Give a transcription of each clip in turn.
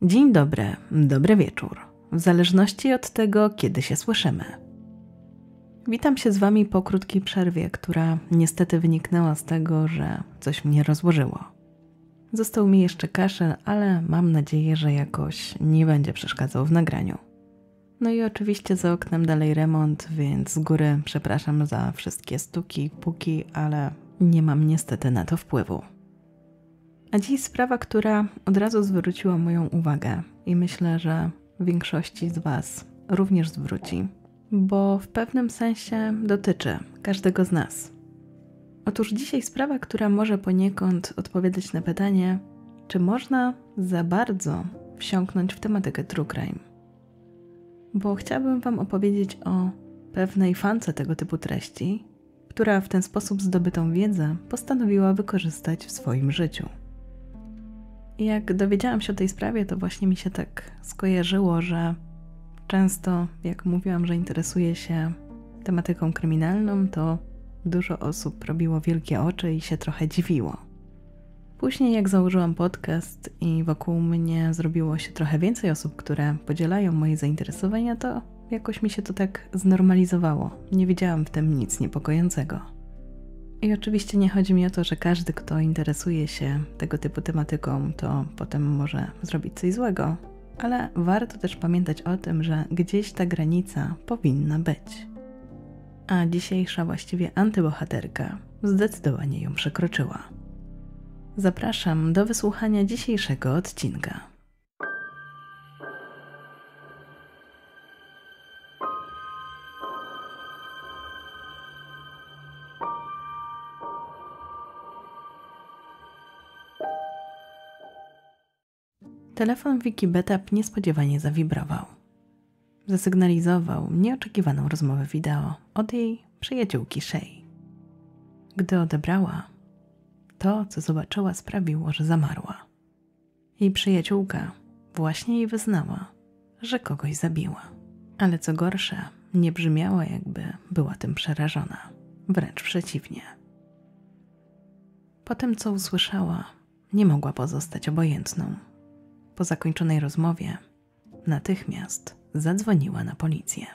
Dzień dobry, dobry wieczór, w zależności od tego, kiedy się słyszymy. Witam się z Wami po krótkiej przerwie, która niestety wyniknęła z tego, że coś mnie rozłożyło. Został mi jeszcze kaszel, ale mam nadzieję, że jakoś nie będzie przeszkadzał w nagraniu. No i oczywiście za oknem dalej remont, więc z góry przepraszam za wszystkie stuki, puki, ale nie mam niestety na to wpływu. A dziś sprawa, która od razu zwróciła moją uwagę i myślę, że większości z Was również zwróci, bo w pewnym sensie dotyczy każdego z nas. Otóż dzisiaj sprawa, która może poniekąd odpowiadać na pytanie, czy można za bardzo wsiąknąć w tematykę true crime. Bo chciałabym Wam opowiedzieć o pewnej fance tego typu treści, która w ten sposób zdobytą wiedzę postanowiła wykorzystać w swoim życiu. I jak dowiedziałam się o tej sprawie, to właśnie mi się tak skojarzyło, że często, jak mówiłam, że interesuję się tematyką kryminalną, to dużo osób robiło wielkie oczy i się trochę dziwiło. Później jak założyłam podcast i wokół mnie zrobiło się trochę więcej osób, które podzielają moje zainteresowania, to jakoś mi się to tak znormalizowało. Nie widziałam w tym nic niepokojącego. I oczywiście nie chodzi mi o to, że każdy, kto interesuje się tego typu tematyką, to potem może zrobić coś złego, ale warto też pamiętać o tym, że gdzieś ta granica powinna być. A dzisiejsza właściwie antybohaterka zdecydowanie ją przekroczyła. Zapraszam do wysłuchania dzisiejszego odcinka. Telefon Vicky Betap niespodziewanie zawibrował. Zasygnalizował nieoczekiwaną rozmowę wideo od jej przyjaciółki Shay. Gdy odebrała, to, co zobaczyła, sprawiło, że zamarła. Jej przyjaciółka właśnie jej wyznała, że kogoś zabiła. Ale co gorsze, nie brzmiała, jakby była tym przerażona. Wręcz przeciwnie. Po tym, co usłyszała, nie mogła pozostać obojętną. Po zakończonej rozmowie natychmiast zadzwoniła na policję.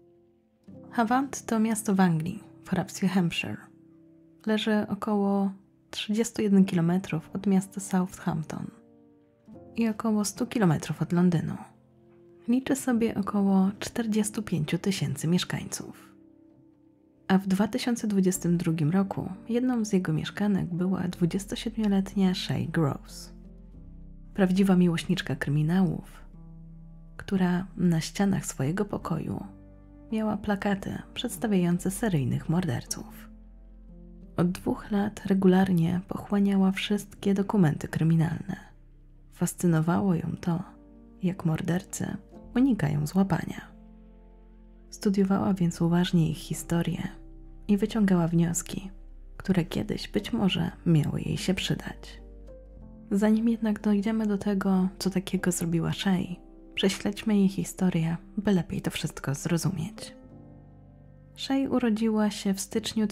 Havant to miasto w Anglii, w hrabstwie Hampshire. Leży około 31 km od miasta Southampton i około 100 km od Londynu. Liczy sobie około 45 000 mieszkańców. A w 2022 roku jedną z jego mieszkanek była 27-letnia Shay Groves. Prawdziwa miłośniczka kryminałów, która na ścianach swojego pokoju miała plakaty przedstawiające seryjnych morderców. Od 2 lat regularnie pochłaniała wszystkie dokumenty kryminalne. Fascynowało ją to, jak mordercy unikają złapania. Studiowała więc uważnie ich historię i wyciągała wnioski, które kiedyś być może miały jej się przydać. Zanim jednak dojdziemy do tego, co takiego zrobiła Shay, prześledźmy jej historię, by lepiej to wszystko zrozumieć. Shay urodziła się w styczniu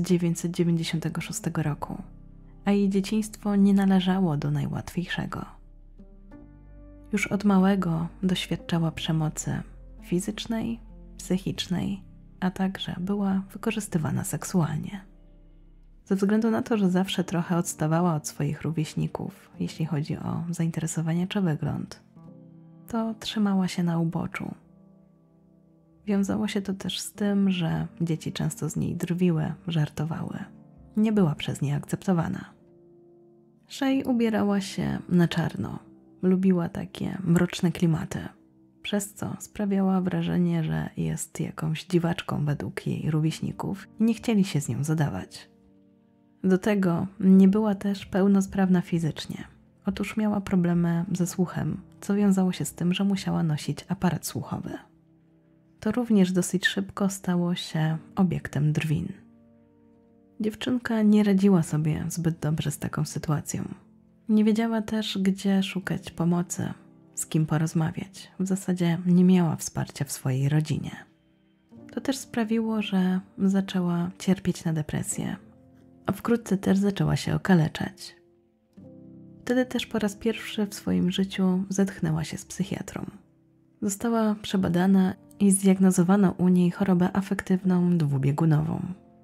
1996 roku, a jej dzieciństwo nie należało do najłatwiejszego. Już od małego doświadczała przemocy fizycznej, psychicznej, a także była wykorzystywana seksualnie. Ze względu na to, że zawsze trochę odstawała od swoich rówieśników, jeśli chodzi o zainteresowania czy wygląd, to trzymała się na uboczu. Wiązało się to też z tym, że dzieci często z niej drwiły, żartowały. Nie była przez nie akceptowana. Shay ubierała się na czarno. Lubiła takie mroczne klimaty, przez co sprawiała wrażenie, że jest jakąś dziwaczką według jej rówieśników i nie chcieli się z nią zadawać. Do tego nie była też pełnosprawna fizycznie. Otóż miała problemy ze słuchem, co wiązało się z tym, że musiała nosić aparat słuchowy. To również dosyć szybko stało się obiektem drwin. Dziewczynka nie radziła sobie zbyt dobrze z taką sytuacją. Nie wiedziała też, gdzie szukać pomocy, z kim porozmawiać. W zasadzie nie miała wsparcia w swojej rodzinie. To też sprawiło, że zaczęła cierpieć na depresję, a wkrótce też zaczęła się okaleczać. Wtedy też po raz pierwszy w swoim życiu zetknęła się z psychiatrą. Została przebadana i zdiagnozowano u niej chorobę afektywną dwubiegunową.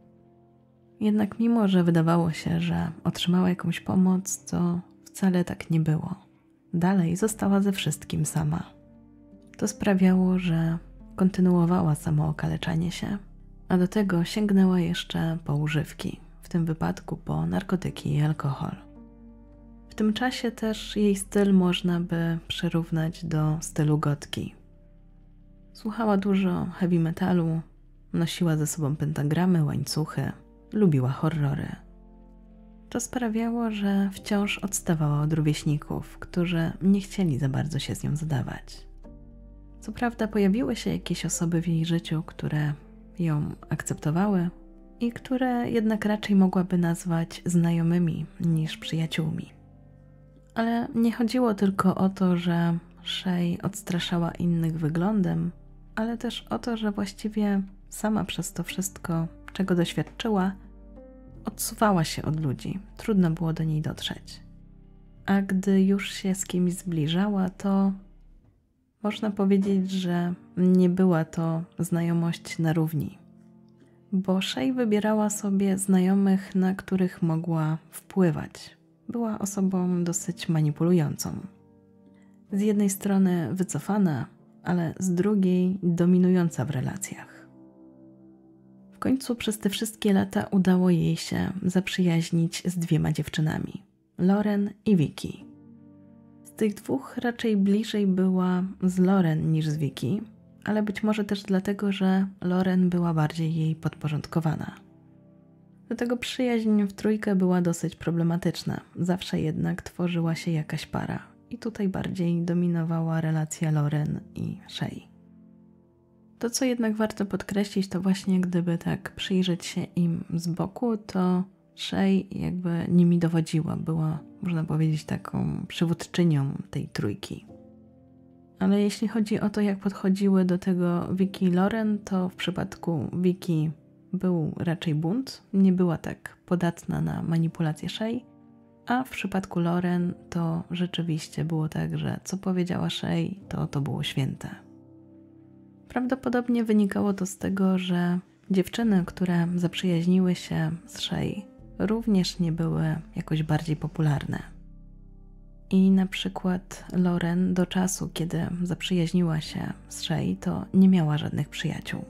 Jednak mimo, że wydawało się, że otrzymała jakąś pomoc, to wcale tak nie było. Dalej została ze wszystkim sama. To sprawiało, że kontynuowała samookaleczanie się, a do tego sięgnęła jeszcze po używki, w tym wypadku po narkotyki i alkohol. W tym czasie też jej styl można by przyrównać do stylu gotki. Słuchała dużo heavy metalu, nosiła ze sobą pentagramy, łańcuchy, lubiła horrory. To sprawiało, że wciąż odstawała od rówieśników, którzy nie chcieli za bardzo się z nią zadawać. Co prawda pojawiły się jakieś osoby w jej życiu, które ją akceptowały i które jednak raczej mogłaby nazwać znajomymi niż przyjaciółmi. Ale nie chodziło tylko o to, że Shay odstraszała innych wyglądem, ale też o to, że właściwie sama przez to wszystko, czego doświadczyła, odsuwała się od ludzi. Trudno było do niej dotrzeć. A gdy już się z kimś zbliżała, to można powiedzieć, że nie była to znajomość na równi. Bo Shay wybierała sobie znajomych, na których mogła wpływać. Była osobą dosyć manipulującą. Z jednej strony wycofana, ale z drugiej dominująca w relacjach. W końcu przez te wszystkie lata udało jej się zaprzyjaźnić z 2 dziewczynami, Lauren i Vicky. Z tych 2 raczej bliżej była z Lauren niż z Vicky, ale być może też dlatego, że Lauren była bardziej jej podporządkowana. Do tego przyjaźń w trójkę była dosyć problematyczna, zawsze jednak tworzyła się jakaś para i tutaj bardziej dominowała relacja Lauren i Shay. To, co jednak warto podkreślić, to właśnie gdyby tak przyjrzeć się im z boku, to Shay jakby nimi dowodziła, była, można powiedzieć, taką przywódczynią tej trójki. Ale jeśli chodzi o to, jak podchodziły do tego Vicky i Lauren, to w przypadku Vicky był raczej bunt, nie była tak podatna na manipulację Shay, a w przypadku Lauren to rzeczywiście było tak, że co powiedziała Shay, to było święte. Prawdopodobnie wynikało to z tego, że dziewczyny, które zaprzyjaźniły się z Shay, również nie były jakoś bardziej popularne. I na przykład Lauren do czasu, kiedy zaprzyjaźniła się z Shay, to nie miała żadnych przyjaciół.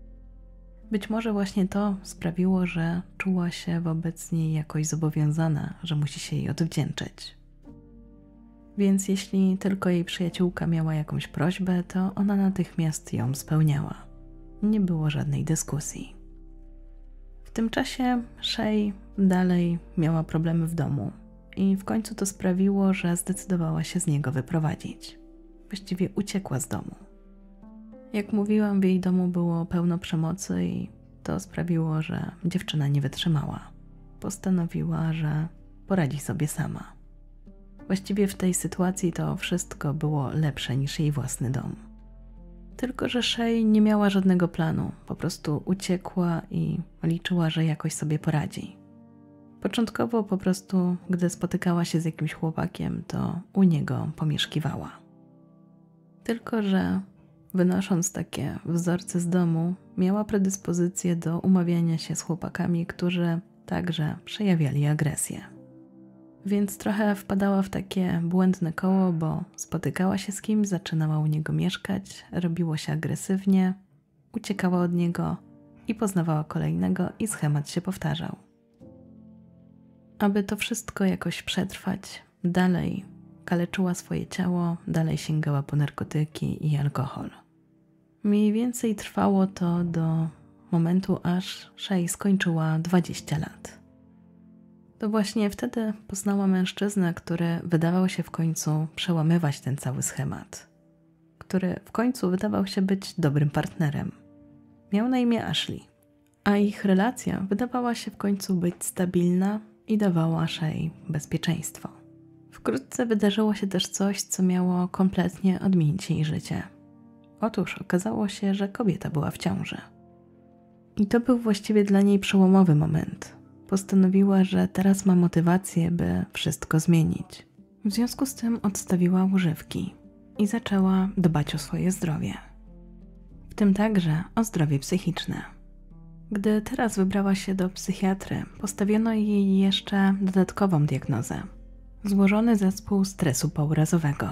Być może właśnie to sprawiło, że czuła się wobec niej jakoś zobowiązana, że musi się jej odwdzięczyć. Więc jeśli tylko jej przyjaciółka miała jakąś prośbę, to ona natychmiast ją spełniała. Nie było żadnej dyskusji. W tym czasie Shay dalej miała problemy w domu i w końcu to sprawiło, że zdecydowała się z niego wyprowadzić. Właściwie uciekła z domu. Jak mówiłam, w jej domu było pełno przemocy i to sprawiło, że dziewczyna nie wytrzymała. Postanowiła, że poradzi sobie sama. Właściwie w tej sytuacji to wszystko było lepsze niż jej własny dom. Tylko że Shay nie miała żadnego planu, po prostu uciekła i liczyła, że jakoś sobie poradzi. Początkowo po prostu, gdy spotykała się z jakimś chłopakiem, to u niego pomieszkiwała. Tylko że wynosząc takie wzorce z domu, miała predyspozycję do umawiania się z chłopakami, którzy także przejawiali agresję. Więc trochę wpadała w takie błędne koło, bo spotykała się z kimś, zaczynała u niego mieszkać, robiło się agresywnie, uciekała od niego i poznawała kolejnego i schemat się powtarzał. Aby to wszystko jakoś przetrwać, dalej kaleczyła swoje ciało, dalej sięgała po narkotyki i alkohol. Mniej więcej trwało to do momentu, aż Shay skończyła 20 lat. To właśnie wtedy poznała mężczyznę, który wydawał się w końcu przełamywać ten cały schemat, który w końcu wydawał się być dobrym partnerem. Miał na imię Ashley, a ich relacja wydawała się w końcu być stabilna i dawała Shay bezpieczeństwo. Wkrótce wydarzyło się też coś, co miało kompletnie odmienić jej życie. Otóż okazało się, że kobieta była w ciąży. I to był właściwie dla niej przełomowy moment. Postanowiła, że teraz ma motywację, by wszystko zmienić. W związku z tym odstawiła używki i zaczęła dbać o swoje zdrowie, w tym także o zdrowie psychiczne. Gdy teraz wybrała się do psychiatry, postawiono jej jeszcze dodatkową diagnozę – złożony zespół stresu pourazowego.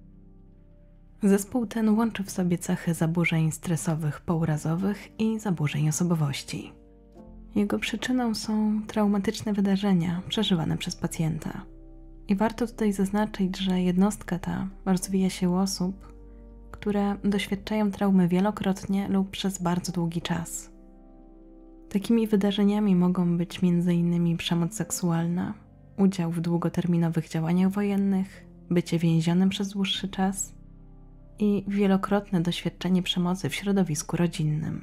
Zespół ten łączy w sobie cechy zaburzeń stresowych pourazowych i zaburzeń osobowości. Jego przyczyną są traumatyczne wydarzenia przeżywane przez pacjenta. I warto tutaj zaznaczyć, że jednostka ta rozwija się u osób, które doświadczają traumy wielokrotnie lub przez bardzo długi czas. Takimi wydarzeniami mogą być m.in. przemoc seksualna, udział w długoterminowych działaniach wojennych, bycie więzionym przez dłuższy czas i wielokrotne doświadczenie przemocy w środowisku rodzinnym.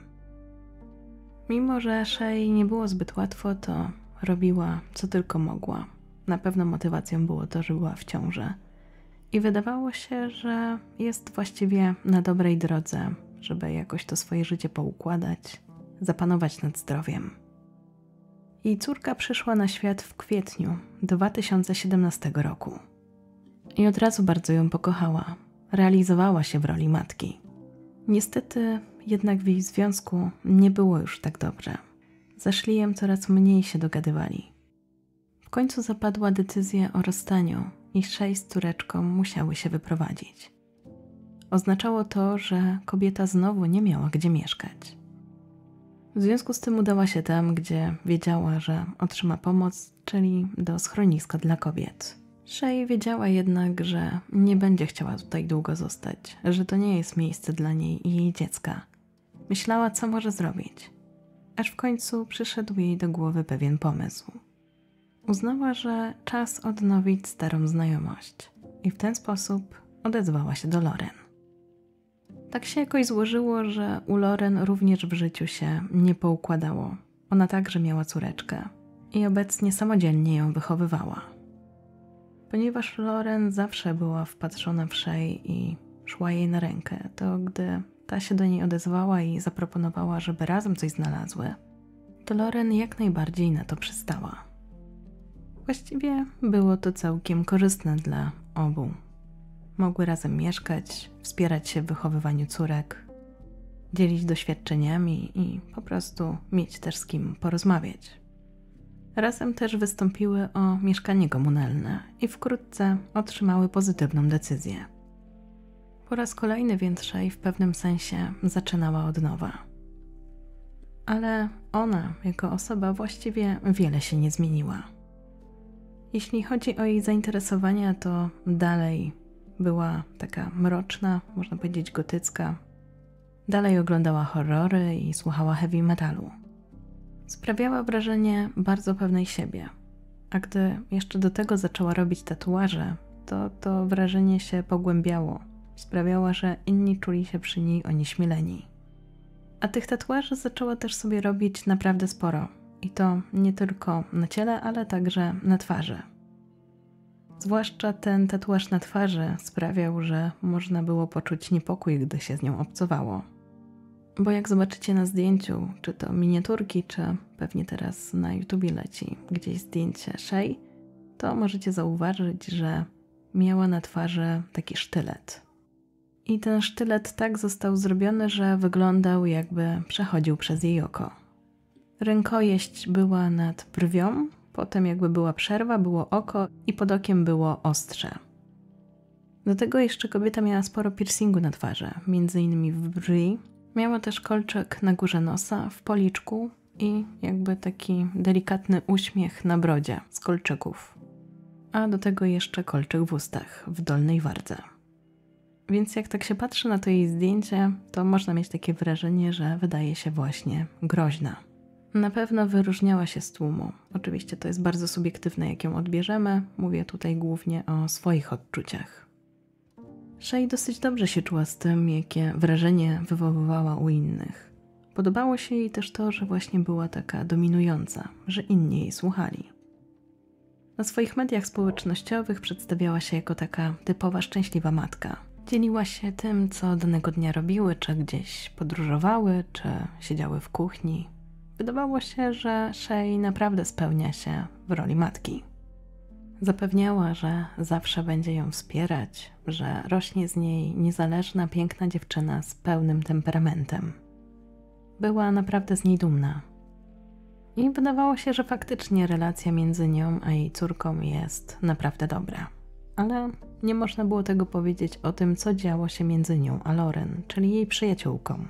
Mimo że Shay nie było zbyt łatwo, to robiła co tylko mogła. Na pewno motywacją było to, że była w ciąży. I wydawało się, że jest właściwie na dobrej drodze, żeby jakoś to swoje życie poukładać, zapanować nad zdrowiem. Jej córka przyszła na świat w kwietniu 2017 roku. I od razu bardzo ją pokochała. Realizowała się w roli matki. Niestety jednak w ich związku nie było już tak dobrze. Z Liamem coraz mniej się dogadywali. W końcu zapadła decyzja o rozstaniu i Shay z córeczką musiały się wyprowadzić. Oznaczało to, że kobieta znowu nie miała gdzie mieszkać. W związku z tym udała się tam, gdzie wiedziała, że otrzyma pomoc, czyli do schroniska dla kobiet. Shay wiedziała jednak, że nie będzie chciała tutaj długo zostać, że to nie jest miejsce dla niej i jej dziecka. Myślała, co może zrobić. Aż w końcu przyszedł jej do głowy pewien pomysł. Uznała, że czas odnowić starą znajomość i w ten sposób odezwała się do Lauren. Tak się jakoś złożyło, że u Lauren również w życiu się nie poukładało. Ona także miała córeczkę i obecnie samodzielnie ją wychowywała. Ponieważ Lauren zawsze była wpatrzona w Shay i szła jej na rękę, to gdy ta się do niej odezwała i zaproponowała, żeby razem coś znalazły, to Lauren jak najbardziej na to przystała. Właściwie było to całkiem korzystne dla obu. Mogły razem mieszkać, wspierać się w wychowywaniu córek, dzielić doświadczeniami i po prostu mieć też z kim porozmawiać. Razem też wystąpiły o mieszkanie komunalne i wkrótce otrzymały pozytywną decyzję. Po raz kolejny więc Shay w pewnym sensie zaczynała od nowa. Ale ona, jako osoba, właściwie wiele się nie zmieniła. Jeśli chodzi o jej zainteresowania, to dalej była taka mroczna, można powiedzieć gotycka. Dalej oglądała horrory i słuchała heavy metalu. Sprawiała wrażenie bardzo pewnej siebie, a gdy jeszcze do tego zaczęła robić tatuaże, to wrażenie się pogłębiało. Sprawiała, że inni czuli się przy niej onieśmieleni. A tych tatuaży zaczęła też sobie robić naprawdę sporo. I to nie tylko na ciele, ale także na twarzy. Zwłaszcza ten tatuaż na twarzy sprawiał, że można było poczuć niepokój, gdy się z nią obcowało. Bo jak zobaczycie na zdjęciu, czy to miniaturki, czy pewnie teraz na YouTubie leci gdzieś zdjęcie Shay, to możecie zauważyć, że miała na twarzy taki sztylet. I ten sztylet tak został zrobiony, że wyglądał, jakby przechodził przez jej oko. Rękojeść była nad brwią, potem jakby była przerwa, było oko i pod okiem było ostrze. Do tego jeszcze kobieta miała sporo piercingu na twarzy, m.in. w brwi. Miała też kolczyk na górze nosa, w policzku i jakby taki delikatny uśmiech na brodzie z kolczyków. A do tego jeszcze kolczyk w ustach, w dolnej wardze. Więc jak tak się patrzy na to jej zdjęcie, to można mieć takie wrażenie, że wydaje się właśnie groźna. Na pewno wyróżniała się z tłumu. Oczywiście to jest bardzo subiektywne, jak ją odbierzemy. Mówię tutaj głównie o swoich odczuciach. Shay dosyć dobrze się czuła z tym, jakie wrażenie wywoływała u innych. Podobało się jej też to, że właśnie była taka dominująca, że inni jej słuchali. Na swoich mediach społecznościowych przedstawiała się jako taka typowa szczęśliwa matka. Dzieliła się tym, co danego dnia robiły, czy gdzieś podróżowały, czy siedziały w kuchni. Wydawało się, że Shay naprawdę spełnia się w roli matki. Zapewniała, że zawsze będzie ją wspierać, że rośnie z niej niezależna, piękna dziewczyna z pełnym temperamentem. Była naprawdę z niej dumna. I wydawało się, że faktycznie relacja między nią a jej córką jest naprawdę dobra. Ale nie można było tego powiedzieć o tym, co działo się między nią a Lauren, czyli jej przyjaciółką.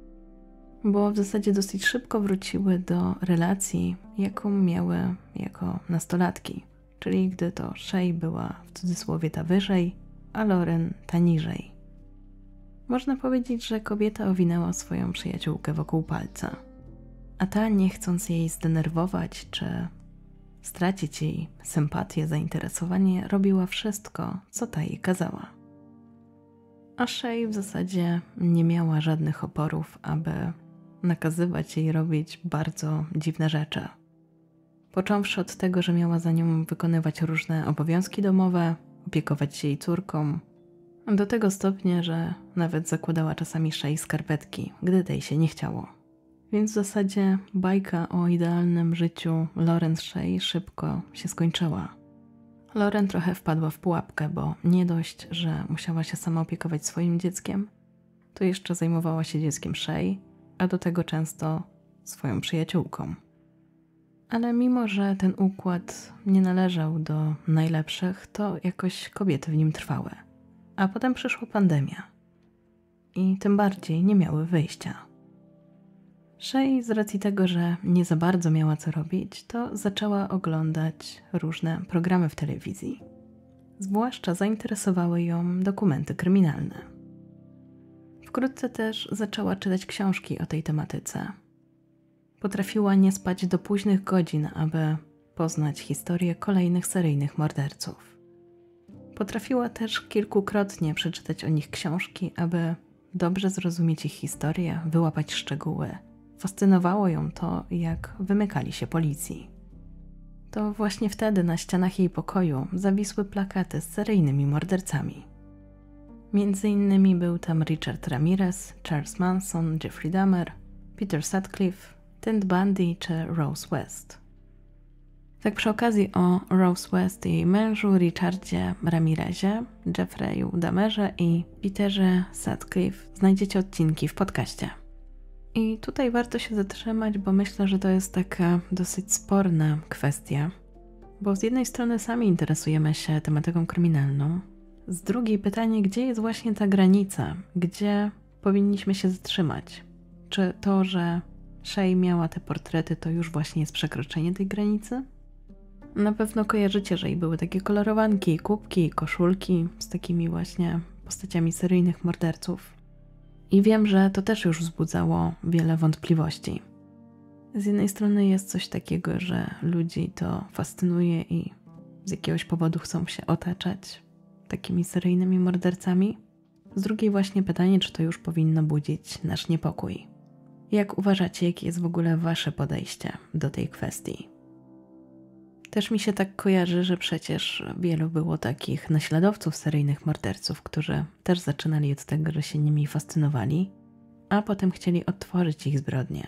Bo w zasadzie dosyć szybko wróciły do relacji, jaką miały jako nastolatki. Czyli gdy to Shay była w cudzysłowie ta wyżej, a Lauren ta niżej. Można powiedzieć, że kobieta owinęła swoją przyjaciółkę wokół palca, a ta, nie chcąc jej zdenerwować czy stracić jej sympatię, zainteresowanie, robiła wszystko, co ta jej kazała. A Shay w zasadzie nie miała żadnych oporów, aby nakazywać jej robić bardzo dziwne rzeczy. Począwszy od tego, że miała za nią wykonywać różne obowiązki domowe, opiekować się jej córką, do tego stopnia, że nawet zakładała czasami Shay skarpetki, gdy tej się nie chciało. Więc w zasadzie bajka o idealnym życiu Lauren z Shay szybko się skończyła. Lauren trochę wpadła w pułapkę, bo nie dość, że musiała się sama opiekować swoim dzieckiem, to jeszcze zajmowała się dzieckiem Shay, a do tego często swoją przyjaciółką. Ale mimo, że ten układ nie należał do najlepszych, to jakoś kobiety w nim trwały. A potem przyszła pandemia. I tym bardziej nie miały wyjścia. Shay z racji tego, że nie za bardzo miała co robić, to zaczęła oglądać różne programy w telewizji. Zwłaszcza zainteresowały ją dokumenty kryminalne. Wkrótce też zaczęła czytać książki o tej tematyce. Potrafiła nie spać do późnych godzin, aby poznać historię kolejnych seryjnych morderców. Potrafiła też kilkukrotnie przeczytać o nich książki, aby dobrze zrozumieć ich historię, wyłapać szczegóły. Fascynowało ją to, jak wymykali się policji. To właśnie wtedy na ścianach jej pokoju zawisły plakaty z seryjnymi mordercami. Między innymi był tam Richard Ramirez, Charles Manson, Jeffrey Dahmer, Peter Sutcliffe, Ted Bundy czy Rose West. Tak przy okazji o Rose West i jej mężu Richardzie Ramirezie, Jeffreyu Dahmerze i Peterze Sutcliffe znajdziecie odcinki w podcaście. I tutaj warto się zatrzymać, bo myślę, że to jest taka dosyć sporna kwestia, bo z jednej strony sami interesujemy się tematyką kryminalną, z drugiej pytanie, gdzie jest właśnie ta granica, gdzie powinniśmy się zatrzymać? Czy to, że Shay miała te portrety, to już właśnie jest przekroczenie tej granicy? Na pewno kojarzycie, że i były takie kolorowanki, kubki, koszulki z takimi właśnie postaciami seryjnych morderców. I wiem, że to też już wzbudzało wiele wątpliwości. Z jednej strony jest coś takiego, że ludzi to fascynuje i z jakiegoś powodu chcą się otaczać takimi seryjnymi mordercami. Z drugiej właśnie pytanie, czy to już powinno budzić nasz niepokój. Jak uważacie, jakie jest w ogóle wasze podejście do tej kwestii? Też mi się tak kojarzy, że przecież wielu było takich naśladowców seryjnych morderców, którzy też zaczynali od tego, że się nimi fascynowali, a potem chcieli odtworzyć ich zbrodnie.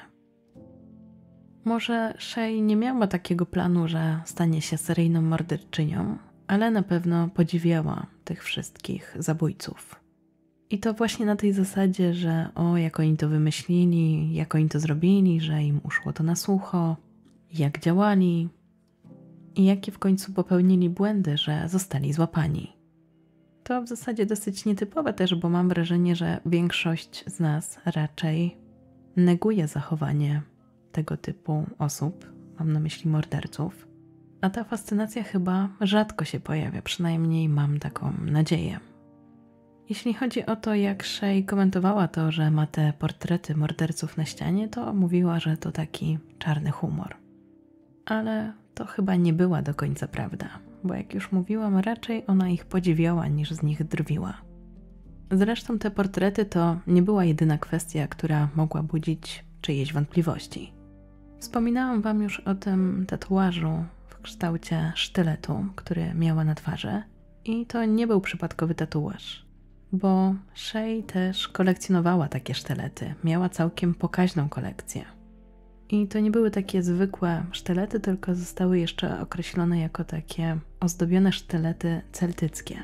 Może Shay nie miała takiego planu, że stanie się seryjną morderczynią, ale na pewno podziwiała tych wszystkich zabójców. I to właśnie na tej zasadzie, że jak oni to wymyślili, jak oni to zrobili, że im uszło to na sucho, jak działali i jakie w końcu popełnili błędy, że zostali złapani. To w zasadzie dosyć nietypowe też, bo mam wrażenie, że większość z nas raczej neguje zachowanie tego typu osób, mam na myśli morderców, a ta fascynacja chyba rzadko się pojawia, przynajmniej mam taką nadzieję. Jeśli chodzi o to, jak Shay komentowała to, że ma te portrety morderców na ścianie, to mówiła, że to taki czarny humor. Ale to chyba nie była do końca prawda, bo jak już mówiłam, raczej ona ich podziwiała niż z nich drwiła. Zresztą te portrety to nie była jedyna kwestia, która mogła budzić czyjeś wątpliwości. Wspominałam wam już o tym tatuażu w kształcie sztyletu, który miała na twarzy i to nie był przypadkowy tatuaż, bo Shay też kolekcjonowała takie sztylety, miała całkiem pokaźną kolekcję. I to nie były takie zwykłe sztylety, tylko zostały jeszcze określone jako takie ozdobione sztylety celtyckie.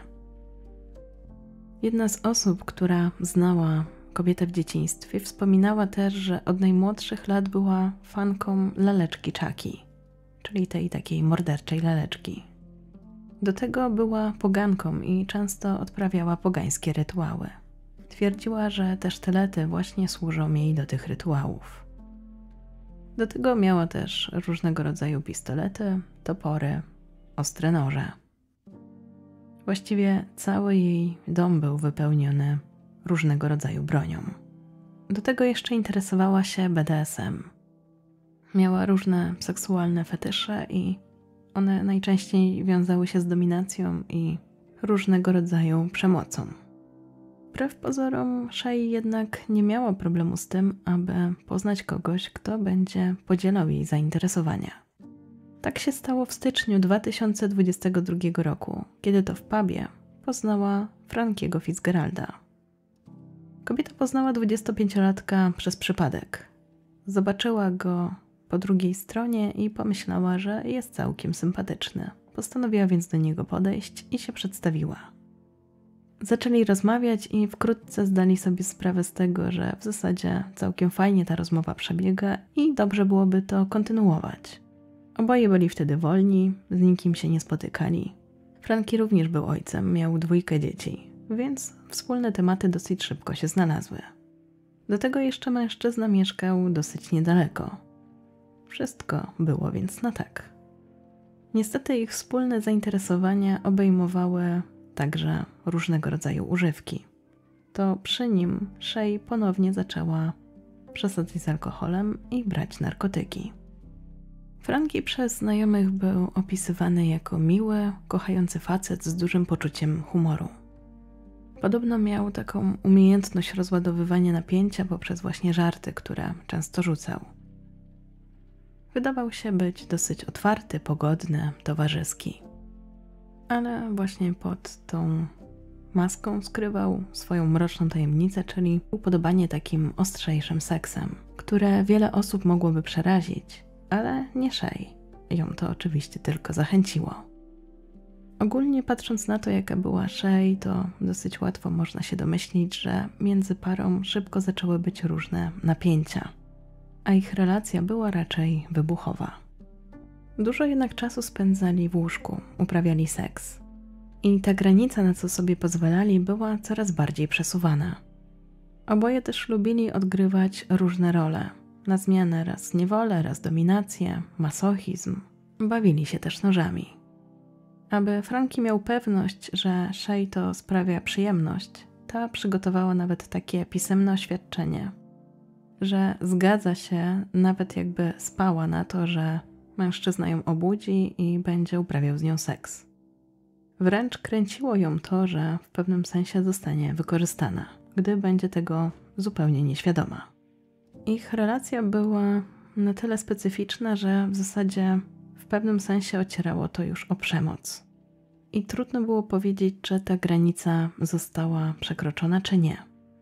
Jedna z osób, która znała kobietę w dzieciństwie, wspominała też, że od najmłodszych lat była fanką laleczki Chucky, czyli tej takiej morderczej laleczki. Do tego była poganką i często odprawiała pogańskie rytuały. Twierdziła, że te sztylety właśnie służą jej do tych rytuałów. Do tego miała też różnego rodzaju pistolety, topory, ostre noże. Właściwie cały jej dom był wypełniony różnego rodzaju bronią. Do tego jeszcze interesowała się BDSM. Miała różne seksualne fetysze i one najczęściej wiązały się z dominacją i różnego rodzaju przemocą. Wbrew pozorom, Shay jednak nie miała problemu z tym, aby poznać kogoś, kto będzie podzielał jej zainteresowania. Tak się stało w styczniu 2022 roku, kiedy to w pubie poznała Frankiego Fitzgeralda. Kobieta poznała 25-latka przez przypadek. Zobaczyła go po drugiej stronie i pomyślała, że jest całkiem sympatyczny. Postanowiła więc do niego podejść i się przedstawiła. Zaczęli rozmawiać i wkrótce zdali sobie sprawę z tego, że w zasadzie całkiem fajnie ta rozmowa przebiega i dobrze byłoby to kontynuować. Oboje byli wtedy wolni, z nikim się nie spotykali. Franki również był ojcem, miał 2 dzieci, więc wspólne tematy dosyć szybko się znalazły. Do tego jeszcze mężczyzna mieszkał dosyć niedaleko. Wszystko było więc na tak. Niestety ich wspólne zainteresowania obejmowały także różnego rodzaju używki. To przy nim Shay ponownie zaczęła przesadzać z alkoholem i brać narkotyki. Franki przez znajomych był opisywany jako miły, kochający facet z dużym poczuciem humoru. Podobno miał taką umiejętność rozładowywania napięcia poprzez właśnie żarty, które często rzucał. Wydawał się być dosyć otwarty, pogodny, towarzyski. Ale właśnie pod tą maską skrywał swoją mroczną tajemnicę, czyli upodobanie takim ostrzejszym seksem, które wiele osób mogłoby przerazić, ale nie Shay. Ją to oczywiście tylko zachęciło. Ogólnie patrząc na to, jaka była Shay, to dosyć łatwo można się domyślić, że między parą szybko zaczęły być różne napięcia, a ich relacja była raczej wybuchowa. Dużo jednak czasu spędzali w łóżku, uprawiali seks. I ta granica, na co sobie pozwalali, była coraz bardziej przesuwana. Oboje też lubili odgrywać różne role. Na zmianę raz niewolę, raz dominację, masochizm. Bawili się też nożami. Aby Franki miał pewność, że Shay to sprawia przyjemność, ta przygotowała nawet takie pisemne oświadczenie, że zgadza się, nawet jakby spała na to, że mężczyzna ją obudzi i będzie uprawiał z nią seks. Wręcz kręciło ją to, że w pewnym sensie zostanie wykorzystana, gdy będzie tego zupełnie nieświadoma. Ich relacja była na tyle specyficzna, że w zasadzie w pewnym sensie ocierało to już o przemoc. I trudno było powiedzieć, czy ta granica została przekroczona, czy nie.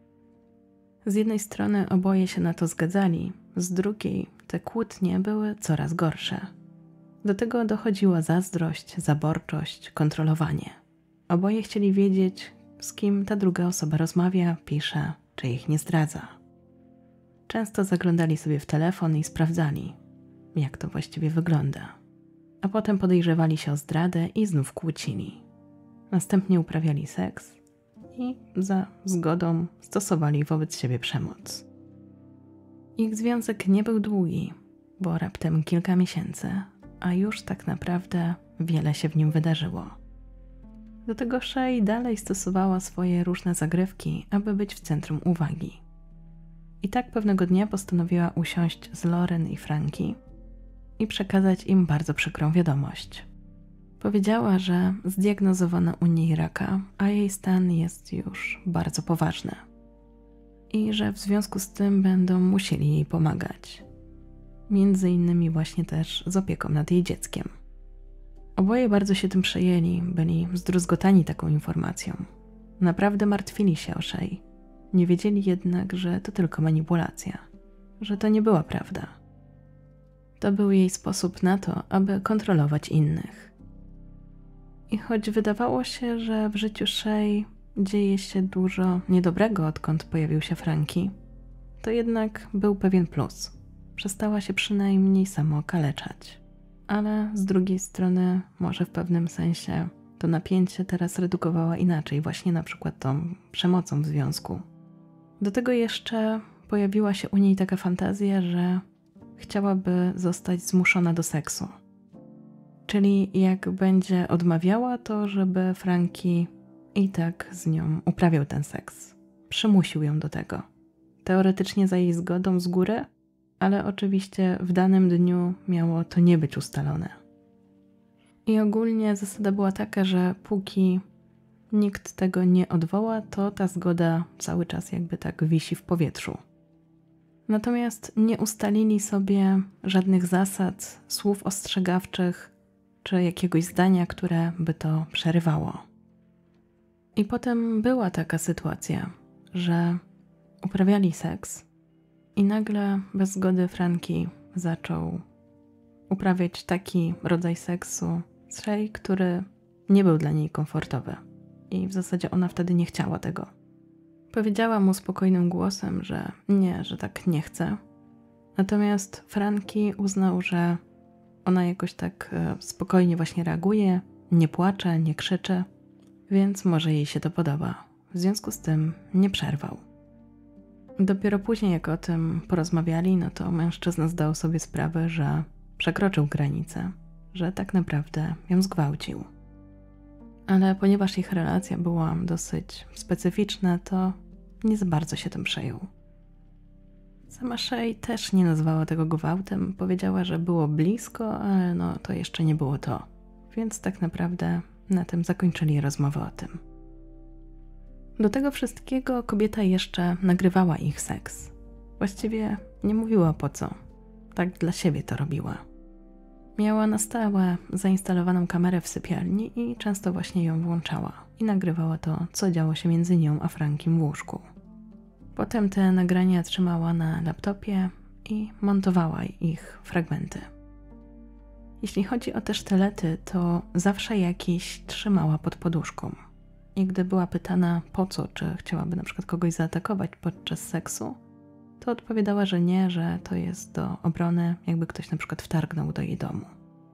Z jednej strony oboje się na to zgadzali, z drugiej te kłótnie były coraz gorsze. Do tego dochodziła zazdrość, zaborczość, kontrolowanie. Oboje chcieli wiedzieć, z kim ta druga osoba rozmawia, pisze, czy ich nie zdradza. Często zaglądali sobie w telefon i sprawdzali, jak to właściwie wygląda. A potem podejrzewali się o zdradę i znów kłócili. Następnie uprawiali seks i za zgodą stosowali wobec siebie przemoc. Ich związek nie był długi, bo raptem kilka miesięcy, a już tak naprawdę wiele się w nim wydarzyło. Do tego Shay dalej stosowała swoje różne zagrywki, aby być w centrum uwagi. I tak pewnego dnia postanowiła usiąść z Lauren i Franki i przekazać im bardzo przykrą wiadomość. Powiedziała, że zdiagnozowano u niej raka, a jej stan jest już bardzo poważny. I że w związku z tym będą musieli jej pomagać. Między innymi właśnie też z opieką nad jej dzieckiem. Oboje bardzo się tym przejęli, byli zdruzgotani taką informacją. Naprawdę martwili się o Shay. Nie wiedzieli jednak, że to tylko manipulacja, że to nie była prawda. To był jej sposób na to, aby kontrolować innych. I choć wydawało się, że w życiu Shay dzieje się dużo niedobrego, odkąd pojawił się Frankie, to jednak był pewien plus. Przestała się przynajmniej samookaleczać. Ale z drugiej strony może w pewnym sensie to napięcie teraz redukowała inaczej, właśnie na przykład tą przemocą w związku. Do tego jeszcze pojawiła się u niej taka fantazja, że chciałaby zostać zmuszona do seksu. Czyli jak będzie odmawiała, to żeby Frankie i tak z nią uprawiał ten seks. Przymusił ją do tego. Teoretycznie za jej zgodą z góry, ale oczywiście w danym dniu miało to nie być ustalone. I ogólnie zasada była taka, że póki nikt tego nie odwoła, to ta zgoda cały czas jakby tak wisi w powietrzu. Natomiast nie ustalili sobie żadnych zasad, słów ostrzegawczych czy jakiegoś zdania, które by to przerywało. I potem była taka sytuacja, że uprawiali seks i nagle bez zgody Frankie zaczął uprawiać taki rodzaj seksu z Shay, który nie był dla niej komfortowy. I w zasadzie ona wtedy nie chciała tego. Powiedziała mu spokojnym głosem, że nie, że tak nie chce. Natomiast Frankie uznał, że ona jakoś tak spokojnie właśnie reaguje, nie płacze, nie krzyczy, więc może jej się to podoba. W związku z tym nie przerwał. Dopiero później, jak o tym porozmawiali, no to mężczyzna zdał sobie sprawę, że przekroczył granicę, że tak naprawdę ją zgwałcił. Ale ponieważ ich relacja była dosyć specyficzna, to nie za bardzo się tym przejął. Sama Shay też nie nazwała tego gwałtem, powiedziała, że było blisko, ale no to jeszcze nie było to. Więc tak naprawdę na tym zakończyli rozmowę o tym. Do tego wszystkiego kobieta jeszcze nagrywała ich seks. Właściwie nie mówiła po co. Tak dla siebie to robiła. Miała na stałe zainstalowaną kamerę w sypialni i często właśnie ją włączała i nagrywała to, co działo się między nią a Frankiem w łóżku. Potem te nagrania trzymała na laptopie i montowała ich fragmenty. Jeśli chodzi o te sztylety, to zawsze jakiś trzymała pod poduszką. I gdy była pytana po co, czy chciałaby na przykład kogoś zaatakować podczas seksu, to odpowiadała, że nie, że to jest do obrony, jakby ktoś na przykład wtargnął do jej domu.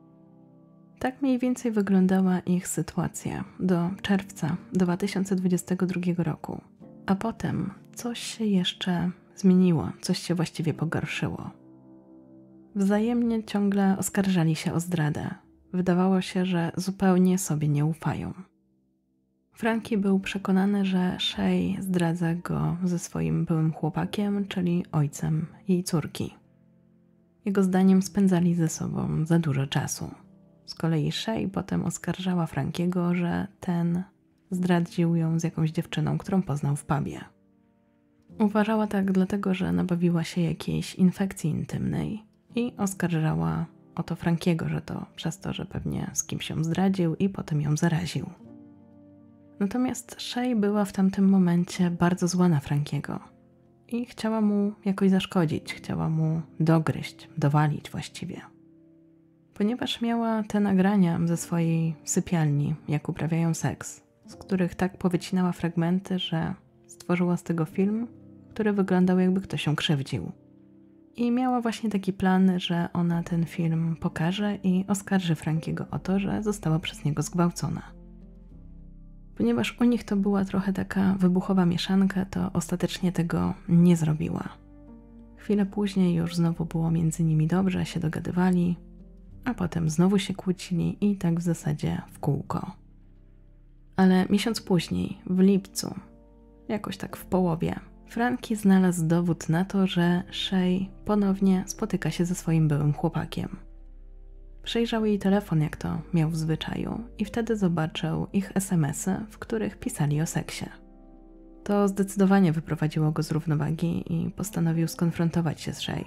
Tak mniej więcej wyglądała ich sytuacja do czerwca 2022 roku. A potem coś się jeszcze zmieniło, coś się właściwie pogorszyło. Wzajemnie ciągle oskarżali się o zdradę. Wydawało się, że zupełnie sobie nie ufają. Frankie był przekonany, że Shay zdradza go ze swoim byłym chłopakiem, czyli ojcem jej córki. Jego zdaniem spędzali ze sobą za dużo czasu. Z kolei Shay potem oskarżała Frankiego, że ten zdradził ją z jakąś dziewczyną, którą poznał w pubie. Uważała tak dlatego, że nabawiła się jakiejś infekcji intymnej i oskarżała o to Frankiego, że to przez to, że pewnie z kimś ją zdradził i potem ją zaraził. Natomiast Shay była w tamtym momencie bardzo zła na Frankiego i chciała mu jakoś zaszkodzić, chciała mu dogryźć, dowalić właściwie. Ponieważ miała te nagrania ze swojej sypialni, jak uprawiają seks, z których tak powycinała fragmenty, że stworzyła z tego film, który wyglądał jakby ktoś ją krzywdził. I miała właśnie taki plan, że ona ten film pokaże i oskarży Frankiego o to, że została przez niego zgwałcona. Ponieważ u nich to była trochę taka wybuchowa mieszanka, to ostatecznie tego nie zrobiła. Chwilę później już znowu było między nimi dobrze, się dogadywali, a potem znowu się kłócili i tak w zasadzie w kółko. Ale miesiąc później, w lipcu, jakoś tak w połowie, Frankie znalazł dowód na to, że Shay ponownie spotyka się ze swoim byłym chłopakiem. Przejrzał jej telefon, jak to miał w zwyczaju, i wtedy zobaczył ich SMS-y, w których pisali o seksie. To zdecydowanie wyprowadziło go z równowagi i postanowił skonfrontować się z Shay.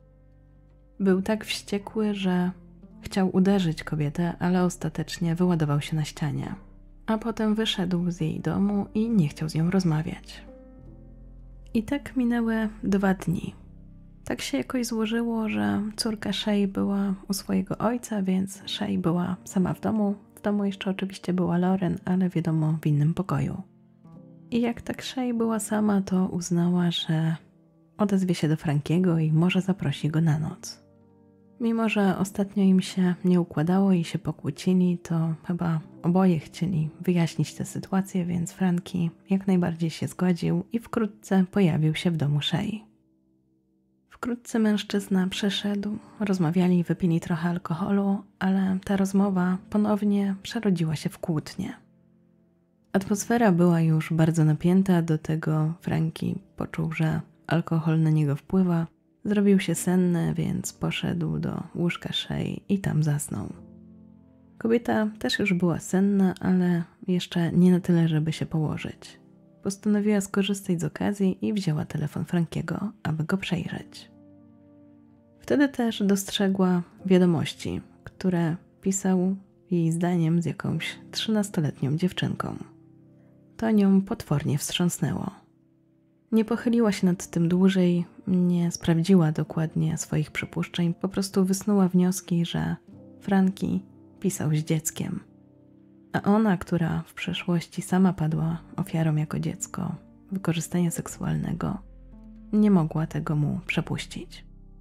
Był tak wściekły, że chciał uderzyć kobietę, ale ostatecznie wyładował się na ścianie. A potem wyszedł z jej domu i nie chciał z nią rozmawiać. I tak minęły 2 dni. Tak się jakoś złożyło, że córka Shay była u swojego ojca, więc Shay była sama w domu. W domu jeszcze oczywiście była Lauren, ale wiadomo, w innym pokoju. I jak tak Shay była sama, to uznała, że odezwie się do Frankiego i może zaprosi go na noc. Mimo że ostatnio im się nie układało i się pokłócili, to chyba oboje chcieli wyjaśnić tę sytuację, więc Franki jak najbardziej się zgodził i wkrótce pojawił się w domu Shay. Wkrótce mężczyzna przyszedł, rozmawiali, wypili trochę alkoholu, ale ta rozmowa ponownie przerodziła się w kłótnię. Atmosfera była już bardzo napięta, do tego Franki poczuł, że alkohol na niego wpływa. Zrobił się senny, więc poszedł do łóżka Shay i tam zasnął. Kobieta też już była senna, ale jeszcze nie na tyle, żeby się położyć. Postanowiła skorzystać z okazji i wzięła telefon Frankiego, aby go przejrzeć. Wtedy też dostrzegła wiadomości, które pisał jej zdaniem z jakąś 13-letnią dziewczynką. To nią potwornie wstrząsnęło. Nie pochyliła się nad tym dłużej, nie sprawdziła dokładnie swoich przypuszczeń, po prostu wysnuła wnioski, że Franki pisał z dzieckiem. A ona, która w przeszłości sama padła ofiarą jako dziecko wykorzystania seksualnego, nie mogła tego mu przepuścić.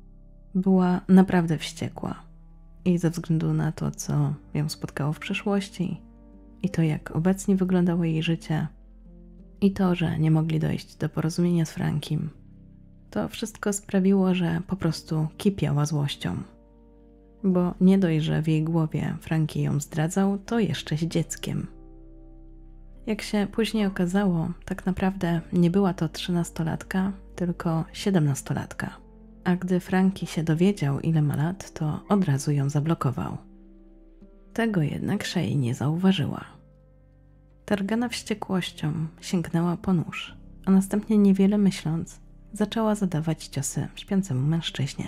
Była naprawdę wściekła i ze względu na to, co ją spotkało w przeszłości i to, jak obecnie wyglądało jej życie i to, że nie mogli dojść do porozumienia z Frankiem, to wszystko sprawiło, że po prostu kipiała złością. Bo nie dość, że w jej głowie Frankie ją zdradzał, to jeszcze z dzieckiem. Jak się później okazało, tak naprawdę nie była to 13-latka, tylko 17-latka. A gdy Frankie się dowiedział, ile ma lat, to od razu ją zablokował. Tego jednak Shay nie zauważyła. Targana wściekłością sięgnęła po nóż, a następnie niewiele myśląc, zaczęła zadawać ciosy śpiącemu mężczyźnie.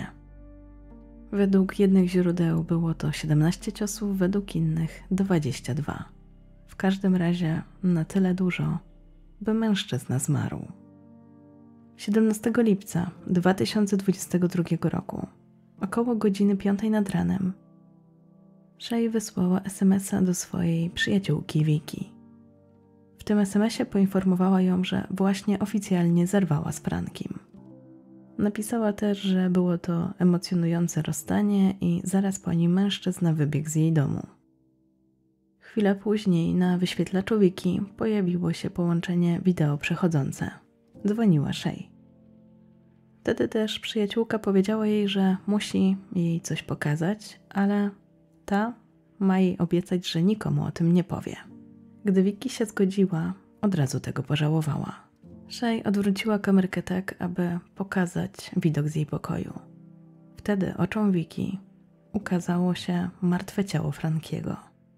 Według jednych źródeł było to 17 ciosów, według innych 22. W każdym razie na tyle dużo, by mężczyzna zmarł. 17 lipca 2022 roku, około godziny 5 nad ranem, Shay wysłała SMS-a do swojej przyjaciółki Vicky. W tym SMS-ie poinformowała ją, że właśnie oficjalnie zerwała z Frankiem. Napisała też, że było to emocjonujące rozstanie i zaraz po nim mężczyzna wybiegł z jej domu. Chwilę później na wyświetlaczu Wiki pojawiło się połączenie wideo przechodzące. Dzwoniła Shay. Wtedy też przyjaciółka powiedziała jej, że musi jej coś pokazać, ale ta ma jej obiecać, że nikomu o tym nie powie. Gdy Vicky się zgodziła, od razu tego pożałowała. Shay odwróciła kamerkę tak, aby pokazać widok z jej pokoju. Wtedy oczom Vicky ukazało się martwe ciało Frankiego.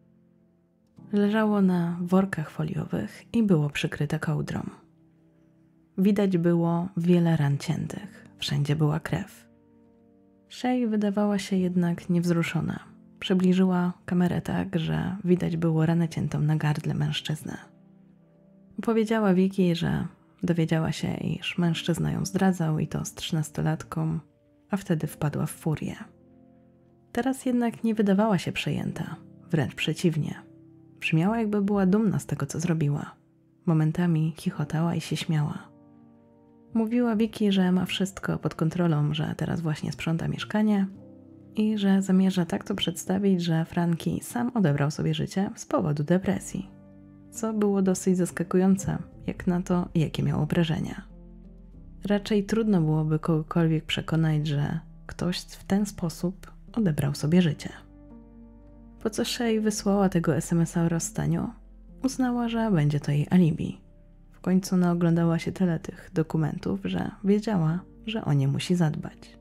Leżało na workach foliowych i było przykryte kołdrą. Widać było wiele ran ciętych, wszędzie była krew. Shay wydawała się jednak niewzruszona. Przybliżyła kamerę tak, że widać było ranę ciętą na gardle mężczyzny. Powiedziała Vicky, że dowiedziała się, iż mężczyzna ją zdradzał i to z 13-latką, a wtedy wpadła w furię. Teraz jednak nie wydawała się przejęta, wręcz przeciwnie. Brzmiała, jakby była dumna z tego, co zrobiła. Momentami chichotała i się śmiała. Mówiła Vicky, że ma wszystko pod kontrolą, że teraz właśnie sprząta mieszkanie i że zamierza tak to przedstawić, że Frankie sam odebrał sobie życie z powodu depresji. Co było dosyć zaskakujące, jak na to, jakie miał obrażenia. Raczej trudno byłoby kogokolwiek przekonać, że ktoś w ten sposób odebrał sobie życie. Po co Shay wysłała tego SMS-a o rozstaniu, uznała, że będzie to jej alibi. W końcu naoglądała się tyle tych dokumentów, że wiedziała, że o nie musi zadbać.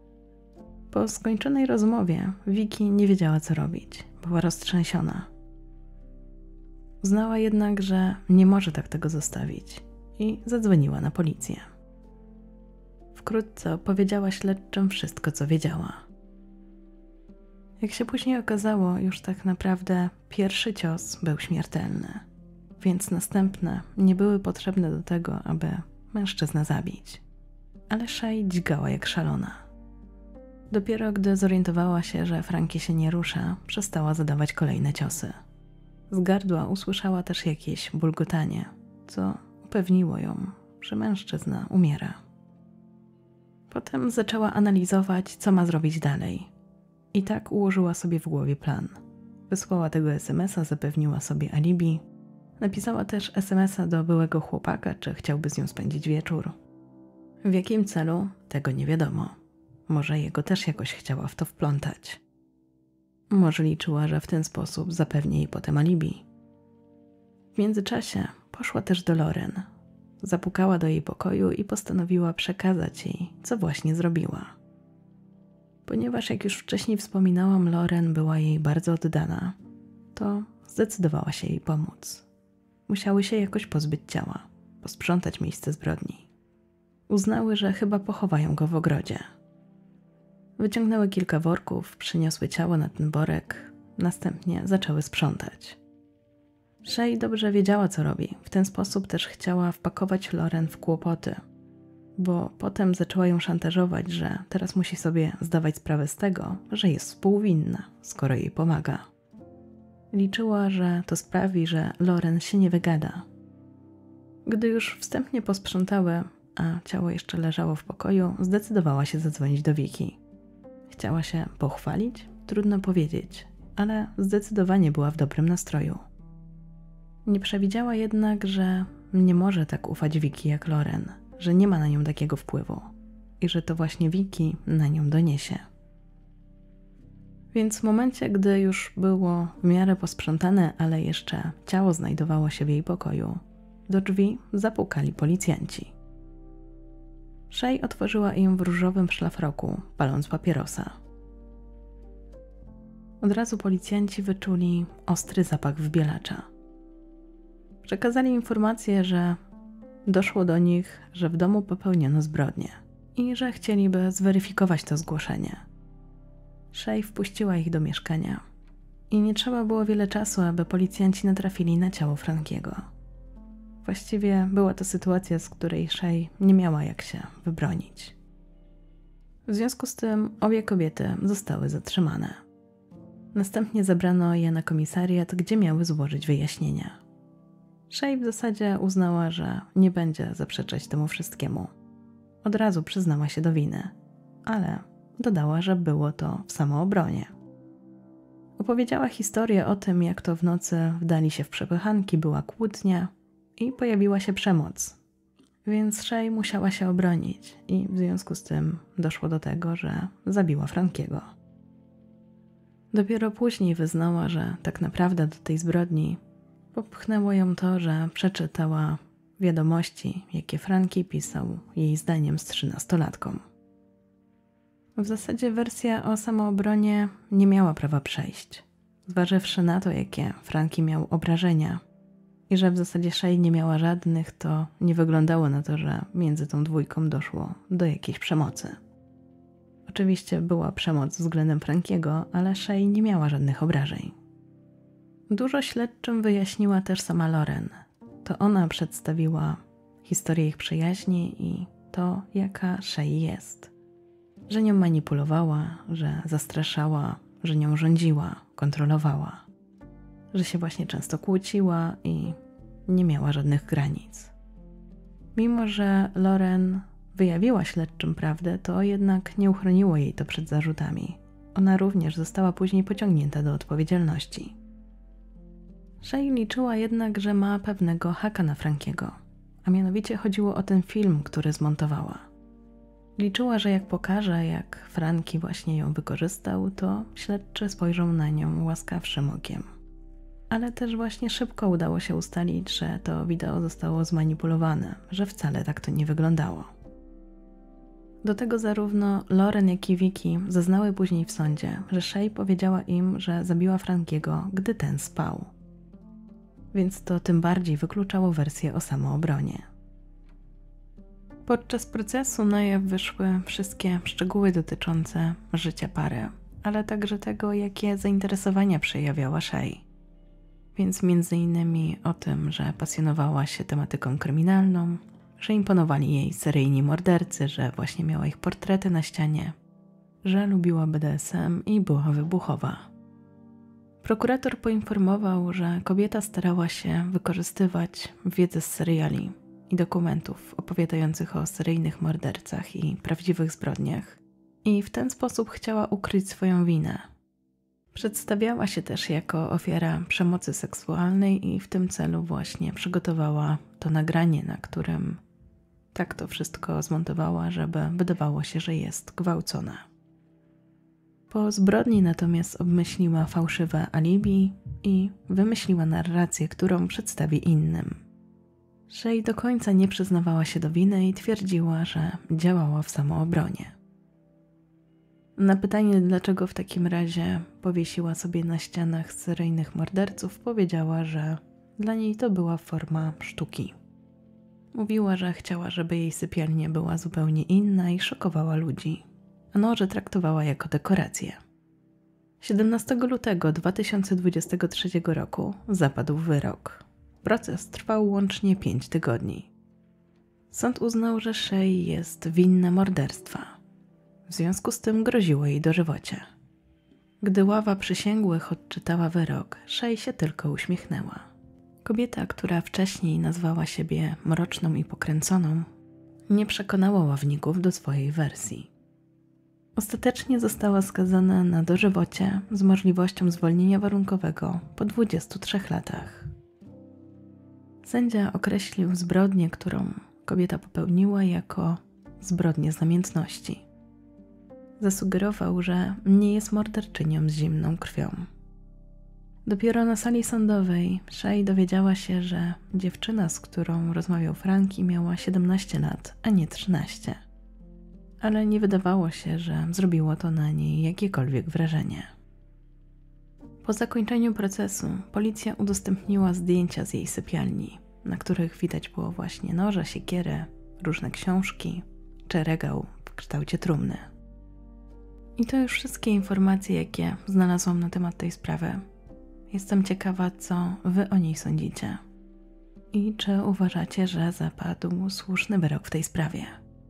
Po skończonej rozmowie Vicky nie wiedziała, co robić. Była roztrzęsiona. Uznała jednak, że nie może tak tego zostawić i zadzwoniła na policję. Wkrótce opowiedziała śledczym wszystko, co wiedziała. Jak się później okazało, już tak naprawdę pierwszy cios był śmiertelny, więc następne nie były potrzebne do tego, aby mężczyznę zabić. ale Shay dźgała jak szalona. Dopiero gdy zorientowała się, że Frankie się nie rusza, przestała zadawać kolejne ciosy. Z gardła usłyszała też jakieś bulgotanie, co upewniło ją, że mężczyzna umiera. Potem zaczęła analizować, co ma zrobić dalej. I tak ułożyła sobie w głowie plan. Wysłała tego SMS-a, zapewniła sobie alibi. Napisała też SMS-a do byłego chłopaka, czy chciałby z nią spędzić wieczór. W jakim celu? Tego nie wiadomo. Może jego też jakoś chciała w to wplątać. Może liczyła, że w ten sposób zapewni jej potem alibi. W międzyczasie poszła też do Lauren. Zapukała do jej pokoju i postanowiła przekazać jej, co właśnie zrobiła. Ponieważ, jak już wcześniej wspominałam, Lauren była jej bardzo oddana, to zdecydowała się jej pomóc. Musiały się jakoś pozbyć ciała, posprzątać miejsce zbrodni. Uznały, że chyba pochowają go w ogrodzie. Wyciągnęły kilka worków, przyniosły ciało na ten worek, następnie zaczęły sprzątać. Shay dobrze wiedziała, co robi. W ten sposób też chciała wpakować Lauren w kłopoty, bo potem zaczęła ją szantażować, że teraz musi sobie zdawać sprawę z tego, że jest współwinna, skoro jej pomaga. Liczyła, że to sprawi, że Lauren się nie wygada. Gdy już wstępnie posprzątały, a ciało jeszcze leżało w pokoju, zdecydowała się zadzwonić do Vicky. Chciała się pochwalić? Trudno powiedzieć, ale zdecydowanie była w dobrym nastroju. Nie przewidziała jednak, że nie może tak ufać Vicky jak Lauren, że nie ma na nią takiego wpływu i że to właśnie Vicky na nią doniesie. Więc w momencie, gdy już było w miarę posprzątane, ale jeszcze ciało znajdowało się w jej pokoju, do drzwi zapukali policjanci. Shay otworzyła im w różowym szlafroku, paląc papierosa. Od razu policjanci wyczuli ostry zapach wbielacza. Przekazali informację, że doszło do nich, że w domu popełniono zbrodnię i że chcieliby zweryfikować to zgłoszenie. Shay wpuściła ich do mieszkania i nie trzeba było wiele czasu, aby policjanci natrafili na ciało Frankiego. Właściwie była to sytuacja, z której Shay nie miała jak się wybronić. W związku z tym obie kobiety zostały zatrzymane. Następnie zabrano je na komisariat, gdzie miały złożyć wyjaśnienia. Shay w zasadzie uznała, że nie będzie zaprzeczać temu wszystkiemu. Od razu przyznała się do winy, ale dodała, że było to w samoobronie. Opowiedziała historię o tym, jak to w nocy wdali się w przepychanki, była kłótnia i pojawiła się przemoc. Więc Shay musiała się obronić i w związku z tym doszło do tego, że zabiła Frankiego. Dopiero później wyznała, że tak naprawdę do tej zbrodni popchnęło ją to, że przeczytała wiadomości, jakie Frankie pisał jej zdaniem z 13-latką. W zasadzie wersja o samoobronie nie miała prawa przejść, zważywszy na to, jakie Frankie miał obrażenia i że w zasadzie Shay nie miała żadnych, to nie wyglądało na to, że między tą dwójką doszło do jakiejś przemocy. Oczywiście była przemoc względem Frankiego, ale Shay nie miała żadnych obrażeń. Dużo śledczym wyjaśniła też sama Lauren. To ona przedstawiła historię ich przyjaźni i to, jaka Shay jest. Że nią manipulowała, że zastraszała, że nią rządziła, kontrolowała. Że się właśnie często kłóciła i nie miała żadnych granic. Mimo że Lauren wyjawiła śledczym prawdę, to jednak nie uchroniło jej to przed zarzutami. Ona również została później pociągnięta do odpowiedzialności. Shay liczyła jednak, że ma pewnego haka na Frankiego, a mianowicie chodziło o ten film, który zmontowała. Liczyła, że jak pokaże, jak Frankie właśnie ją wykorzystał, to śledczy spojrzą na nią łaskawszym okiem. Ale też właśnie szybko udało się ustalić, że to wideo zostało zmanipulowane, że wcale tak to nie wyglądało. Do tego zarówno Lauren, jak i Vicky zeznały później w sądzie, że Shay powiedziała im, że zabiła Frankiego, gdy ten spał. Więc to tym bardziej wykluczało wersję o samoobronie. Podczas procesu na jaw wyszły wszystkie szczegóły dotyczące życia pary, ale także tego, jakie zainteresowania przejawiała Shay. Więc między innymi o tym, że pasjonowała się tematyką kryminalną, że imponowali jej seryjni mordercy, że właśnie miała ich portrety na ścianie, że lubiła BDSM i była wybuchowa. Prokurator poinformował, że kobieta starała się wykorzystywać wiedzę z seriali i dokumentów opowiadających o seryjnych mordercach i prawdziwych zbrodniach i w ten sposób chciała ukryć swoją winę. Przedstawiała się też jako ofiara przemocy seksualnej i w tym celu właśnie przygotowała to nagranie, na którym tak to wszystko zmontowała, żeby wydawało się, że jest gwałcona. Po zbrodni natomiast obmyśliła fałszywe alibi i wymyśliła narrację, którą przedstawi innym. Shay do końca nie przyznawała się do winy i twierdziła, że działała w samoobronie. Na pytanie, dlaczego w takim razie powiesiła sobie na ścianach seryjnych morderców, powiedziała, że dla niej to była forma sztuki. Mówiła, że chciała, żeby jej sypialnia była zupełnie inna i szokowała ludzi, a noże traktowała jako dekorację. 17 lutego 2023 roku zapadł wyrok. Proces trwał łącznie 5 tygodni. Sąd uznał, że Shay jest winna morderstwa. W związku z tym groziło jej dożywocie. Gdy ława przysięgłych odczytała wyrok, Shay się tylko uśmiechnęła. Kobieta, która wcześniej nazwała siebie mroczną i pokręconą, nie przekonała ławników do swojej wersji. Ostatecznie została skazana na dożywocie z możliwością zwolnienia warunkowego po 23 latach. Sędzia określił zbrodnię, którą kobieta popełniła, jako zbrodnię z namiętności. Zasugerował, że nie jest morderczynią z zimną krwią. Dopiero na sali sądowej Shay dowiedziała się, że dziewczyna, z którą rozmawiał Frankie, miała 17 lat, a nie 13. Ale nie wydawało się, że zrobiło to na niej jakiekolwiek wrażenie. Po zakończeniu procesu policja udostępniła zdjęcia z jej sypialni, na których widać było właśnie noże, siekierę, różne książki czy regał w kształcie trumny. I to już wszystkie informacje, jakie znalazłam na temat tej sprawy. Jestem ciekawa, co wy o niej sądzicie i czy uważacie, że zapadł słuszny wyrok w tej sprawie.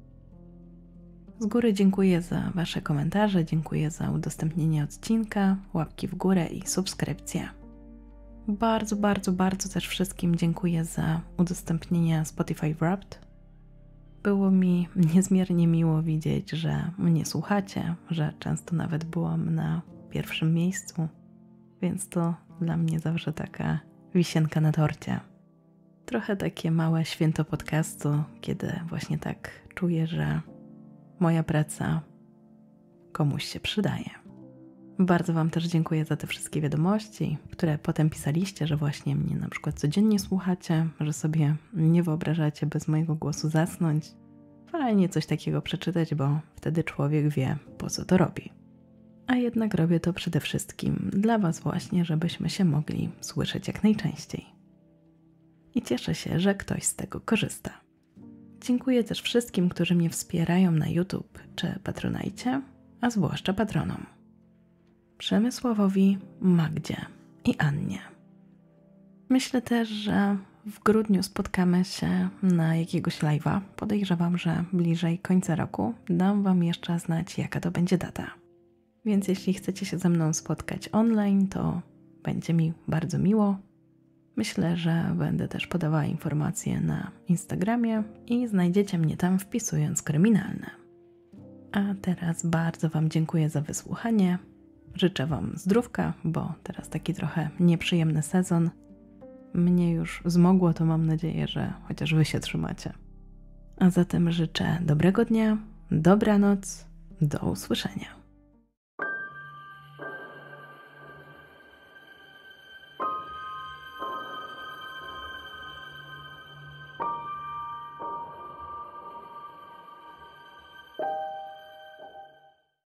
Z góry dziękuję za wasze komentarze, dziękuję za udostępnienie odcinka, łapki w górę i subskrypcję. Bardzo, bardzo, bardzo też wszystkim dziękuję za udostępnienie Spotify Wrapped. Było mi niezmiernie miło widzieć, że mnie słuchacie, że często nawet byłam na pierwszym miejscu, więc to dla mnie zawsze taka wisienka na torcie. Trochę takie małe święto podcastu, kiedy właśnie tak czuję, że moja praca komuś się przydaje. Bardzo wam też dziękuję za te wszystkie wiadomości, które potem pisaliście, że właśnie mnie na przykład codziennie słuchacie, że sobie nie wyobrażacie bez mojego głosu zasnąć. Fajnie coś takiego przeczytać, bo wtedy człowiek wie, po co to robi. A jednak robię to przede wszystkim dla was właśnie, żebyśmy się mogli słyszeć jak najczęściej. I cieszę się, że ktoś z tego korzysta. Dziękuję też wszystkim, którzy mnie wspierają na YouTube czy Patronite, a zwłaszcza patronom. Przemysławowi, Magdzie i Annie. Myślę też, że w grudniu spotkamy się na jakiegoś live'a. Podejrzewam, że bliżej końca roku dam wam jeszcze znać, jaka to będzie data. Więc jeśli chcecie się ze mną spotkać online, to będzie mi bardzo miło. Myślę, że będę też podawała informacje na Instagramie i znajdziecie mnie tam wpisując kryminalne. A teraz bardzo wam dziękuję za wysłuchanie. Życzę wam zdrówka, bo teraz taki trochę nieprzyjemny sezon. Mnie już zmogło, to mam nadzieję, że chociaż wy się trzymacie. A zatem życzę dobrego dnia, dobranoc, do usłyszenia.